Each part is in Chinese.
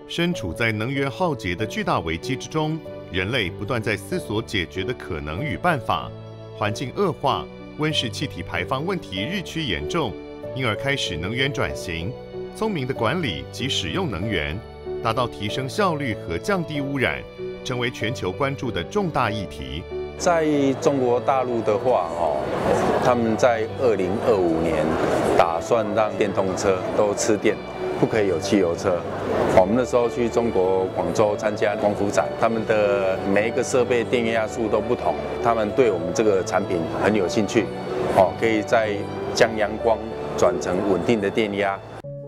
身处在能源浩劫的巨大危机之中，人类不断在思索解决的可能与办法。环境恶化，温室气体排放问题日趋严重，因而开始能源转型，聪明的管理及使用能源，达到提升效率和降低污染，成为全球关注的重大议题。 在中国大陆的话，他们在2025年打算让电动车都吃电，不可以有汽油车。我们那时候去中国广州参加光伏展，他们的每一个设备电压数都不同，他们对我们这个产品很有兴趣，可以再将阳光转成稳定的电压。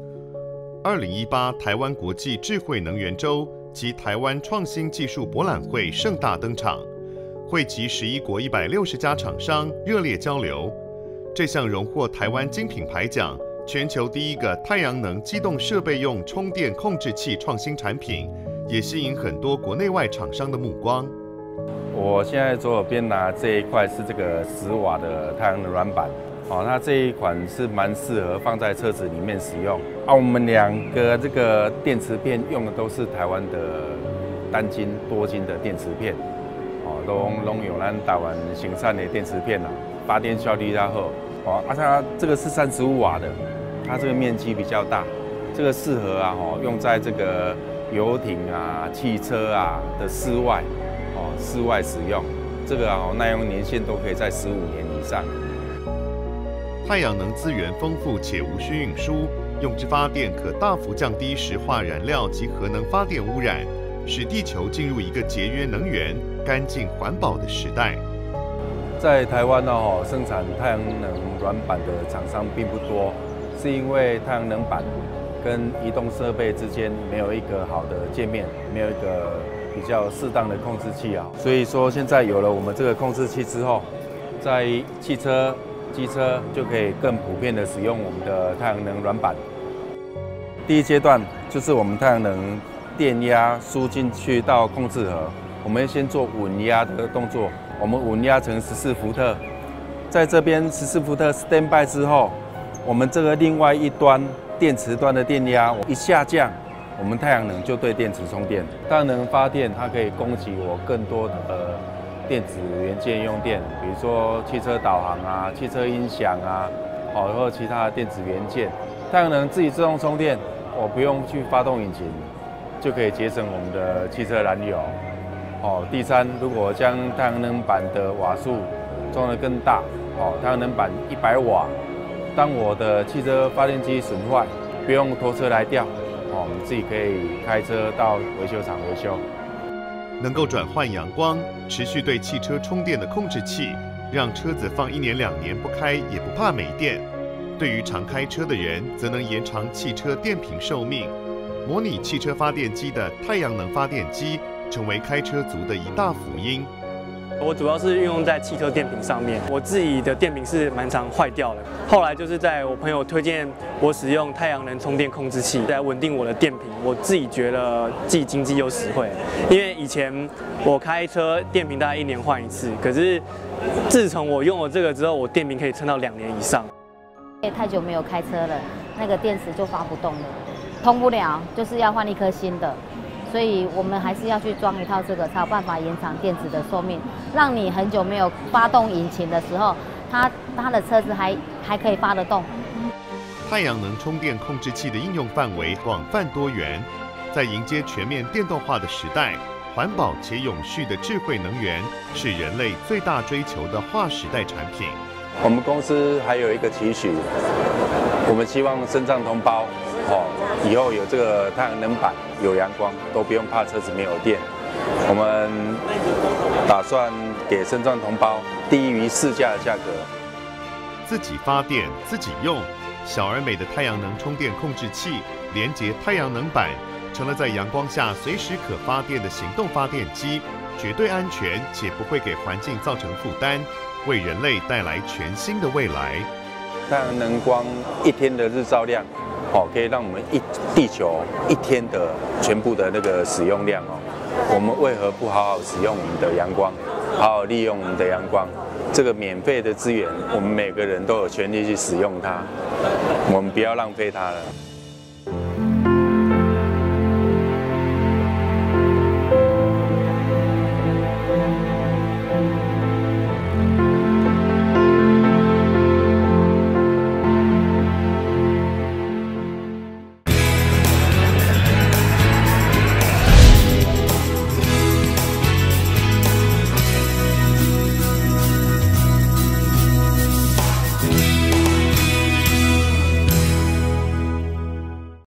2018台湾国际智慧能源周及台湾创新技术博览会盛大登场，汇集11国160家厂商热烈交流。这项荣获台湾金品牌奖、全球第一个太阳能机动设备用充电控制器创新产品，也吸引很多国内外厂商的目光。 我现在左手边拿这一块是这个10瓦的太阳能软板，那这一款是蛮适合放在车子里面使用。我们2个这个电池片用的都是台湾的单晶、多晶的电池片，都有咱台湾生产的电池片发电效率较好。它这个是35瓦的，它这个面积比较大，这个适合用在这个游艇汽车的室外使用。这个耐用年限都可以在15年以上。 太阳能资源丰富且无需运输，用之发电可大幅降低石化燃料及核能发电污染，使地球进入一个节约能源、干净环保的时代。 在台湾生产太阳能软板的厂商并不多，是因为太阳能板跟移动设备之间没有一个好的界面，没有一个比较适当的控制器所以说现在有了我们这个控制器之后，在汽车、机车就可以更普遍的使用我们的太阳能软板。第一阶段就是我们太阳能电压输进去到控制盒，我们先做稳压的动作。我们稳压成14伏特，在这边14伏特 stand by 之后，我们这个另外一端电池端的电压一下降，我们太阳能就对电池充电。太阳能发电它可以供给我更多的电子元件用电，比如说汽车导航汽车音响或其他的电子元件。太阳能自己自动充电，我不用去发动引擎，就可以节省我们的汽车燃油。第三，如果将太阳能板的瓦数装得更大，太阳能板100瓦，当我的汽车发电机损坏，不用拖车来吊，我们自己可以开车到维修厂维修。 能够转换阳光，持续对汽车充电的控制器，让车子放1年2年不开也不怕没电。对于常开车的人，则能延长汽车电瓶寿命。模拟汽车发电机的太阳能发电机，成为开车族的一大福音。 我主要是运用在汽车电瓶上面，我自己的电瓶是蛮常坏掉的。后来就是在我朋友推荐我使用太阳能充电控制器来稳定我的电瓶，我自己觉得既经济又实惠。因为以前我开车电瓶大概1年换一次，可是自从我用了这个之后，我电瓶可以撑到2年以上。 太久没有开车了，那个电池就发不动了，通不了，就是要换一颗新的。所以我们还是要去装一套这个，才有办法延长电池的寿命，让你很久没有发动引擎的时候，它的车子还可以发得动。 太阳能充电控制器的应用范围广泛多元，在迎接全面电动化的时代，环保且永续的智慧能源是人类最大追求的划时代产品。 我们公司还有一个期许，我们希望身障同胞以后有这个太阳能板、有阳光，都不用怕车子没有电。我们打算给身障同胞低于市价的价格。 自己发电自己用，小而美的太阳能充电控制器连接太阳能板，成了在阳光下随时可发电的行动发电机，绝对安全且不会给环境造成负担，为人类带来全新的未来。 太阳能光1天的日照量，可以让我们地球1天的全部的那个使用量我们为何不好好使用我们的阳光，好好利用我们的阳光？这个免费的资源，我们每个人都有权利去使用它，我们不要浪费它了。